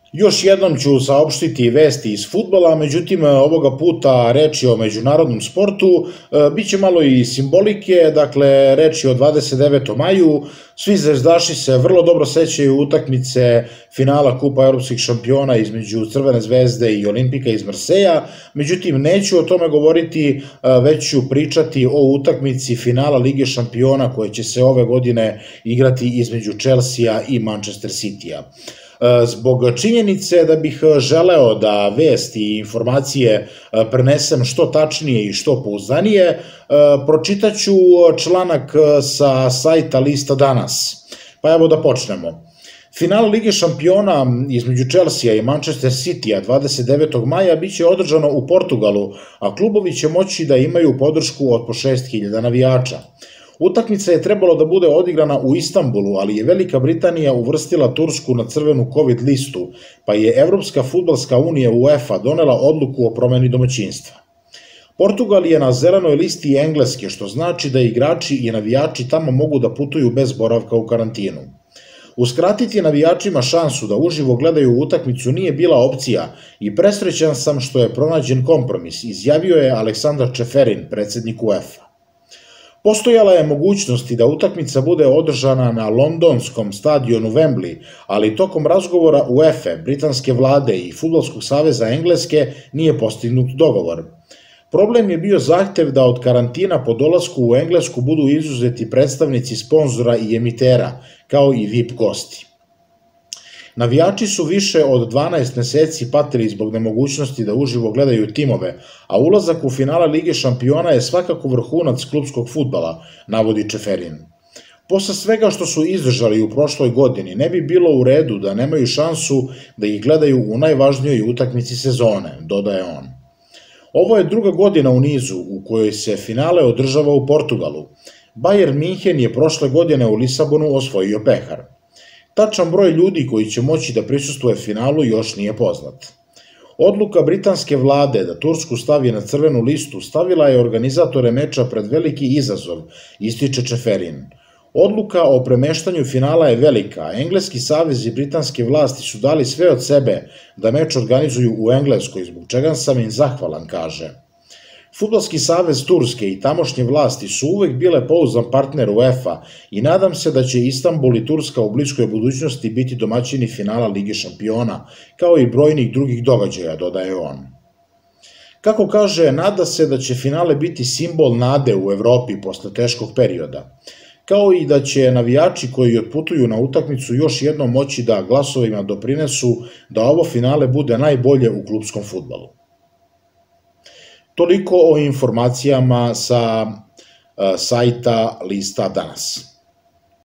Još jednom ću saopštiti vesti iz fudbala, međutim ovoga puta reč je o međunarodnom sportu, biće malo i simbolike, dakle reč je o 29. maju, svi zvezdaši se vrlo dobro sećaju utakmice finala Kupa evropskih šampiona između Crvene zvezde i Olimpika iz Marseja, međutim neću o tome govoriti, već ću pričati o utakmici finala Lige šampiona koje će se ove godine igrati između Chelsea i Manchester Citya. Zbog činjenice da bih želeo da vesti i informacije prenesem što tačnije i što pouzdanije, pročitaću članak sa sajta Lista danas. Pa evo da počnemo. Final Lige šampiona između Chelsea i Manchester Citya 29. maja biće održano u Portugalu, a klubovi će moći da imaju podršku od po 6.000 navijača. Utakmica je trebalo da bude odigrana u Istanbulu, ali je Velika Britanija uvrstila Tursku na crvenu COVID listu, pa je Evropska fudbalska unija UEFA donela odluku o promeni domaćinstva. Portugal je na zelenoj listi Engleske, što znači da igrači i navijači tamo mogu da putuju bez boravka u karantinu. Uskratiti navijačima šansu da uživo gledaju utakmicu nije bila opcija i presrećan sam što je pronađen kompromis, izjavio je Aleksandar Čeferin, predsednik UEFA. Postojala je mogućnost da utakmica bude održana na londonskom stadionu Wembley, ali tokom razgovora UEFA, britanske vlade i Fudbalskog saveza Engleske nije postignut dogovor. Problem je bio zahtev da od karantina po dolasku u Englesku budu izuzeti predstavnici sponzora i emitera, kao i VIP gosti. Navijači su više od 12 meseci patili zbog nemogućnosti da uživo gledaju timove, a ulazak u finale Lige šampiona je svakako vrhunac klupskog fudbala, navodi Čeferin. Posle svega što su izdržali u prošloj godini, ne bi bilo u redu da nemaju šansu da ih gledaju u najvažnijoj utakmici sezone, dodaje on. Ovo je druga godina u nizu u kojoj se finale održava u Portugalu. Bayern Minhen je prošle godine u Lisabonu osvojio pehar. Tačan broj ljudi koji će moći da prisustvuje finalu još nije poznat. Odluka britanske vlade da Tursku stavi na crvenu listu stavila je organizatore meča pred veliki izazov, ističe Čeferin. Odluka o premeštanju finala je velika, a Engleski savez i britanske vlasti su dali sve od sebe da meč organizuju u Engleskoj, zbog čega sam im zahvalan, kaže. Fudbalski savez Turske i tamošnje vlasti su uvek bile pouzdan partner UEFA i nadam se da će Istanbul i Turska u bliskoj budućnosti biti domaćini finala Lige šampiona, kao i brojnih drugih događaja, dodaje on. Kako kaže, nada se da će finale biti simbol nade u Evropi posle teškog perioda, kao i da će navijači koji otputuju na utakmicu još jednom moći da glasovima doprinesu da ovo finale bude najbolje u klupskom fudbalu. Toliko o informacijama sa sajta Lista danas.